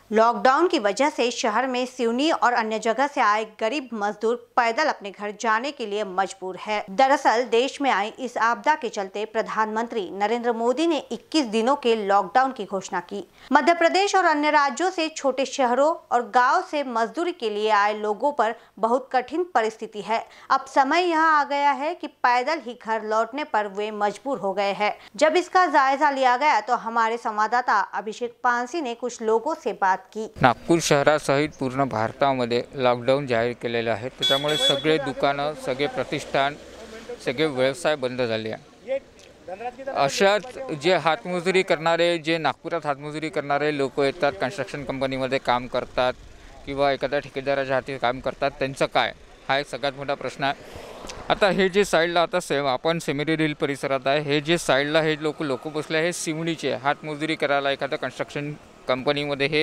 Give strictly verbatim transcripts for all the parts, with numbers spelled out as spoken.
Lockdown की वजह से शहर में सिवनी और अन्य जगह से आए गरीब मजदूर पैदल अपने घर जाने के लिए मजबूर है। दरअसल देश में आई इस आपदा के चलते प्रधानमंत्री नरेंद्र मोदी ने इक्कीस दिनों के लॉकडाउन की घोषणा की। मध्य प्रदेश और अन्य राज्यों से छोटे शहरों और गाँव से मजदूरी के लिए आए लोगों पर बहुत कठिन परिस्थिति है। अब समय यहाँ आ गया है कि पैदल ही घर लौटने पर वे मजबूर हो गए हैं। जब इसका जायजा लिया गया तो हमारे संवाददाता अभिषेक पानसी ने कुछ लोगों से बात की। नागपूर शहरासहित पूर्ण भारतामध्ये लॉकडाऊन जाहीर केलेले आहे, त्यामुळे सगळे दुकानं, सगळे प्रतिष्ठान, सगळे व्यवसाय बंद झाले आहे। अशात जे हातमजुरी करणारे, जे नागपुरात हातमजुरी करणारे लोक येतात, कन्स्ट्रक्शन कंपनीमध्ये काम करतात किंवा एखाद्या ठेकेदाराच्या हाती काम करतात, त्यांचं काय, हा एक सगळ्यात मोठा प्रश्न आहे। आता हे जे साईडला आता सेम आपण सेमिरी रिल परिसरात आहे, हे जे साईडला हे लोक लोक बसले हे सिवणीचे हातमजुरी करायला एखाद्या कन्स्ट्रक्शन कंपनीमध्ये हे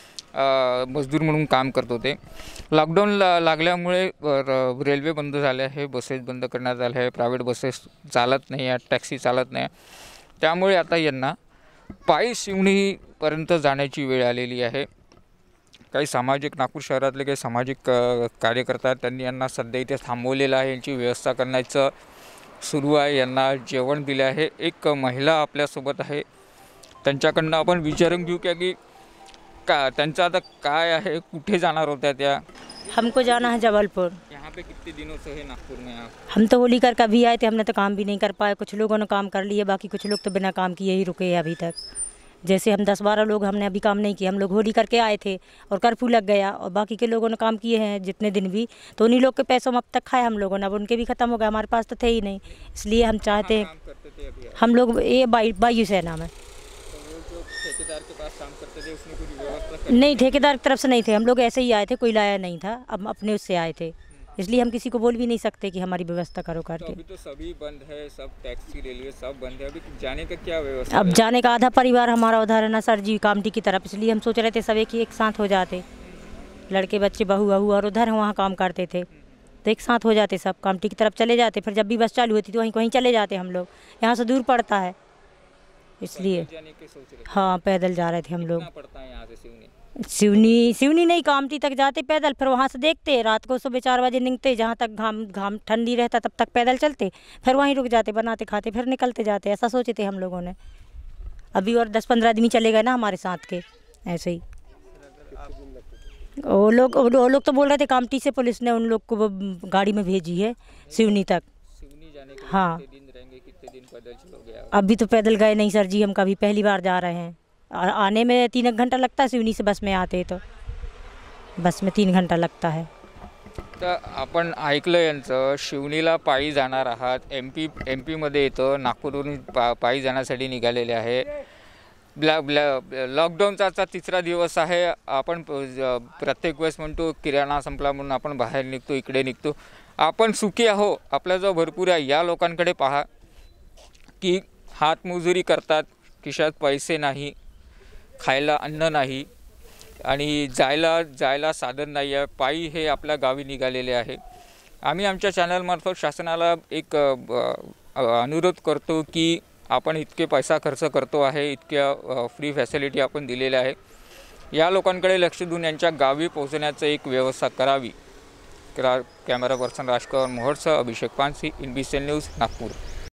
मजदूर म्हणून काम करत होते। लॉकडाऊन लागल्यामुळे रेल्वे बंद झाले आहे, बसेस बंद करण्यात आले आहे, प्रायव्हेट बसेस चालत नाही आहेत, टॅक्सी चालत नाही। त्यामुळे आता यांना पायी सिवणीपर्यंत जाण्याची वेळ आलेली आहे। काही सामाजिक नागपूर शहरातले काही सामाजिक कार्यकर्ता त्यांनी यांना सध्या इथे थांबवलेलं आहे, यांची व्यवस्था करण्याचं सुरू आहे, यांना जेवण दिले आहे। एक महिला आपल्यासोबत आहे, त्यांच्याकडनं आपण विचारून घेऊ की का त्यांचं आता काय आहे, कुठे जाणार होत्या त्या। हमको जाना है जबलपुर। यहाँ पे कितने दिनों से है नागपुर में आप? हम तो होली कर कभी आए थे, हमने तो काम भी नहीं कर पाए। कुछ लोगों ने काम कर लिए, बाकी कुछ लोग तो बिना काम किए ही रुके हैं अभी तक। जैसे हम दस बारह लोग, हमने अभी काम नहीं किया। हम लोग होली करके आए थे और कर्फ्यू लग गया, और बाकी के लोगों ने काम किए हैं जितने दिन भी, तो उन्हीं लोग के पैसों में अब तक खाए हम लोगों ने। अब उनके भी ख़त्म हो गए, हमारे पास तो थे ही नहीं। इसलिए हम चाहते हैं, हम लोग ये वायु सेना में। ठेकेदार के पास काम करते थे, उसने कुछ व्यवस्था नहीं, ठेकेदार की तरफ से नहीं थे, हम लोग ऐसे ही आए थे, कोई लाया नहीं था। अब अपने उससे आए थे, इसलिए हम किसी को बोल भी नहीं सकते कि हमारी व्यवस्था करो करके। तो अभी तो सभी बंद है, सब टैक्सी रेलवे सब बंद है, अभी जाने का क्या व्यवस्था? अब जाने का आधा परिवार हमारा उधर है ना सर जी, कामटी की तरफ, इसलिए हम सोच रहे थे सब एक ही एक साथ हो जाते, लड़के बच्चे बहू बहू और उधर वहाँ काम करते थे, तो एक साथ हो जाते, सब कामटी की तरफ चले जाते। फिर जब भी बस चालू होती तो वहीं वहीं चले जाते हम लोग, यहाँ से दूर पड़ता है इसलिए। हाँ, पैदल जा रहे थे हम लोग। सिवनी सिवनी नहीं, कामटी तक जाते पैदल, फिर वहाँ से देखते, रात को सुबह चार बजे निकलते, जहाँ तक घाम घाम ठंडी रहता तब तक पैदल चलते, फिर वहीं रुक जाते, बनाते खाते, फिर निकलते जाते। ऐसा सोचे थे हम लोगों ने। अभी और दस पंद्रह आदमी चले गए ना हमारे साथ के, ऐसे ही। वो लोग वो लोग तो बोल रहे थे कामटी से पुलिस ने उन लोग को गाड़ी में भेजी है सिवनी तक। हाँ, अभी तो पैदल गए नहीं सर जी, हम कभी पहली बार जा रहे हैं। आने में तीन एक घंटा लगता है, सिवनी से बस में आते तो बस में तीन घंटा लगता है। तर आपण ऐकलं यांचं, शिवनीला पायी जाणार आहात, एम पी एम पीमध्ये येतं, नागपूरवरून पा पायी जाण्यासाठी निघालेले आहे। ब्लॅ ब्लॅ लॉकडाऊनचा आजचा तिसरा दिवस आहे। आपण प्रत्येक वेळेस म्हणतो किराणा संपला म्हणून आपण बाहेर निघतो, इकडे निघतो, आपण सुखी आहो, आपल्याजवळ भरपूर आहे। या लोकांकडे पहा की हातमजुरी करतात, खिशात पैसे नाही, खायला अन्न नाही आणि जायला जायला साधन नाही आहे, पायी हे आपल्या गावी निघालेले आहे। आम्ही आमच्या चॅनलमार्फत शासनाला एक अनुरोध करतो की आपण इतके पैसा खर्च करतो आहे, इतक्या फ्री फॅसिलिटी आपण दिलेल्या आहे, या लोकांकडे लक्ष देऊन यांच्या गावी पोहोचण्याचं एक व्यवस्था करावी। कॅमेरा पर्सन राजकुमार मोहरसह अभिषेक पानसी, इनबीसीएन न्यूज, नागपूर।